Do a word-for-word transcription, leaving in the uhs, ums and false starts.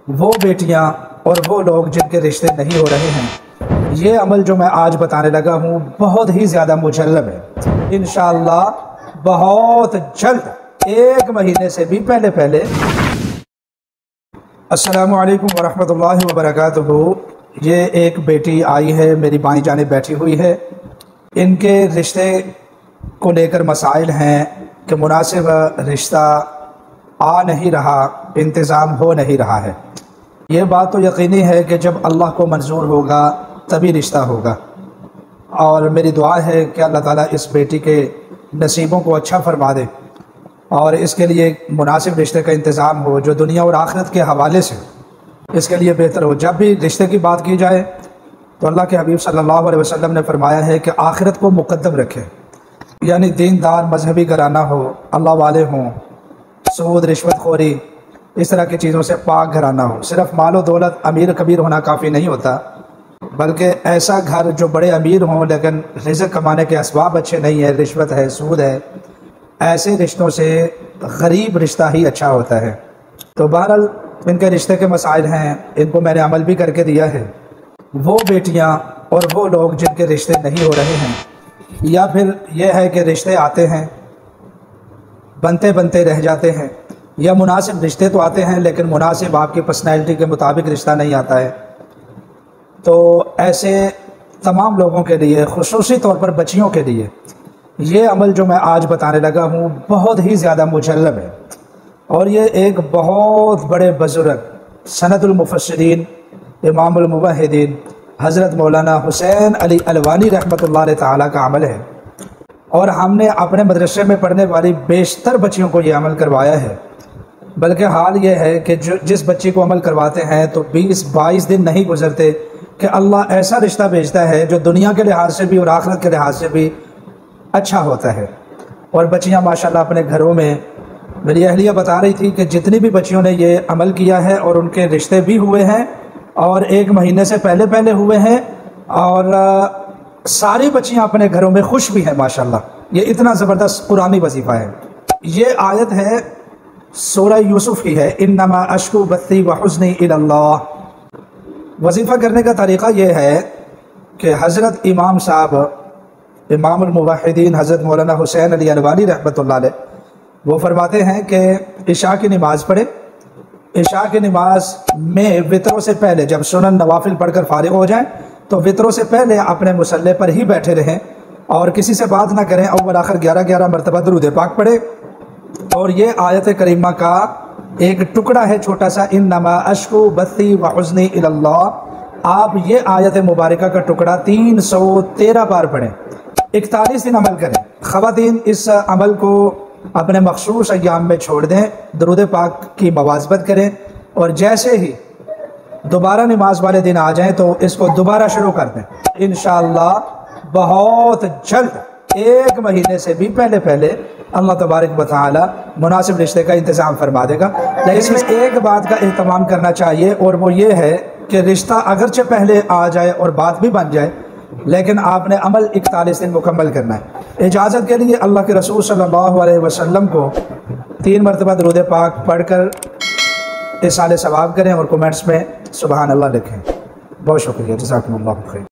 وہ بیٹیاں اور وہ لوگ جن کے رشتے نہیں ہو رہے ہیں، یہ عمل جو میں آج بتانے لگا ہوں بہت ہی زیادہ مجرب ہے۔ انشاءاللہ بہت جلد، ایک مہینے سے بھی پہلے پہلے۔ السلام علیکم ورحمۃ اللہ وبرکاتہ۔ یہ ایک بیٹی آئی ہے، میری بائیں جانب بیٹھی ہوئی ہے۔ ان کے رشتے کو لے کر مسائل ہیں کہ مناسب رشتہ آ نہیں رہا، انتظام ہو نہیں رہا ہے۔ یہ بات تو یقینی ہے کہ جب اللہ کو منظور ہوگا تبھی رشتہ ہوگا، اور میری دعا ہے کہ اللہ تعالیٰ اس بیٹی کے نصیبوں کو اچھا فرما دے اور اس کے لیے مناسب رشتے کا انتظام ہو جو دنیا اور آخرت کے حوالے سے اس کے لیے بہتر ہو۔ جب بھی رشتے کی بات کی جائے تو اللہ کے حبیب صلی اللہ علیہ وسلم نے فرمایا ہے کہ آخرت کو مقدم رکھے، یعنی دیندار مذہبی گھرانہ ہو، اللہ والے ہوں، سود رشوت خوری اس طرح کی چیزوں سے پاک گھرانہ ہو۔ صرف مال و دولت امیر کبیر ہونا کافی نہیں ہوتا، بلکہ ایسا گھر جو بڑے امیر ہوں لیکن رزق کمانے کے اسباب اچھے نہیں ہیں، رشوت ہے، سود ہے، ایسے رشتوں سے غریب رشتہ ہی اچھا ہوتا ہے۔ تو بہرحال ان کے رشتے کے مسائل ہیں، ان کو میں نے عمل بھی کر کے دیا ہے۔ وہ بیٹیاں اور وہ لوگ جن کے رشتے نہیں ہو رہے ہیں، یا پھر یہ ہے کہ رشتے آتے ہیں بنتے بنتے رہ جاتے ہیں، یا مناسب رشتے تو آتے ہیں لیکن مناسب آپ کی پرسنالٹی کے مطابق رشتہ نہیں آتا ہے، تو ایسے تمام لوگوں کے لیے، خصوصی طور پر بچیوں کے لیے، یہ عمل جو میں آج بتانے لگا ہوں بہت ہی زیادہ مجرب ہے۔ اور یہ ایک بہت بڑے بزرگ، سند المفسرین، امام الموحدین حضرت مولانا حسین علی الوانی رحمۃ اللہ علیہ تعالیٰ کا عمل ہے، اور ہم نے اپنے مدرسے میں پڑھنے والی بیشتر بچیوں کو یہ عمل کروایا ہے۔ بلکہ حال یہ ہے کہ جو جس بچی کو عمل کرواتے ہیں تو بیس بائیس دن نہیں گزرتے کہ اللہ ایسا رشتہ بھیجتا ہے جو دنیا کے لحاظ سے بھی اور آخرت کے لحاظ سے بھی اچھا ہوتا ہے۔ اور بچیاں ماشاءاللہ اپنے گھروں میں، میری اہلیہ بتا رہی تھی کہ جتنی بھی بچیوں نے یہ عمل کیا ہے اور ان کے رشتے بھی ہوئے ہیں اور ایک مہینے سے پہلے پہلے ہوئے ہیں، اور ساری بچیاں اپنے گھروں میں خوش بھی ہیں ماشاءاللہ۔ یہ اتنا زبردست قرآنی وظیفہ ہے۔ یہ آیت ہے سورہ یوسف کی ہے، انما اشکو بثی وحزنی الی اللہ۔ وظیفہ کرنے کا طریقہ یہ ہے کہ حضرت امام صاحب، امام الموحدین حضرت مولانا حسین علی الوانی رحمۃ اللہ علیہ، وہ فرماتے ہیں کہ عشاء کی نماز پڑھے، عشاء کی نماز میں وطروں سے پہلے جب سنن نوافل پڑھ کر فارغ ہو جائیں تو وطروں سے پہلے اپنے مصلی پر ہی بیٹھے رہیں اور کسی سے بات نہ کریں، اول آخر گیارہ گیارہ مرتبہ درود پاک پڑھے۔ اور یہ آیت کریمہ کا ایک ٹکڑا ہے چھوٹا سا، انما اشکو بثی وحزنی الی اللہ۔ آپ یہ آیت مبارکہ کا ٹکڑا تین سو تیرہ بار پڑھیں، اکتالیس دن عمل کریں۔ خواتین اس عمل کو اپنے مخصوص ایام میں چھوڑ دیں، درود پاک کی مواظبت کریں، اور جیسے ہی دوبارہ نماز والے دن آ جائیں تو اس کو دوبارہ شروع کر دیں۔ انشاءاللہ بہت جلد، ایک مہینے سے بھی پہلے پہلے اللہ تبارک و تعالی مناسب رشتے کا انتظام فرما دے گا۔ لیکن اس میں ایک بات کا اہتمام کرنا چاہیے، اور وہ یہ ہے کہ رشتہ اگرچہ پہلے آ جائے اور بات بھی بن جائے لیکن آپ نے عمل اکتالیس دن مکمل کرنا ہے۔ اجازت کے لیے اللہ کے رسول صلی اللہ علیہ وسلم کو تین مرتبہ درود پاک پڑھ کر اِصال ثواب کریں اور کومنٹس میں سبحان اللہ لکھیں۔ بہت شکریہ، جزاکم اللہ خیر۔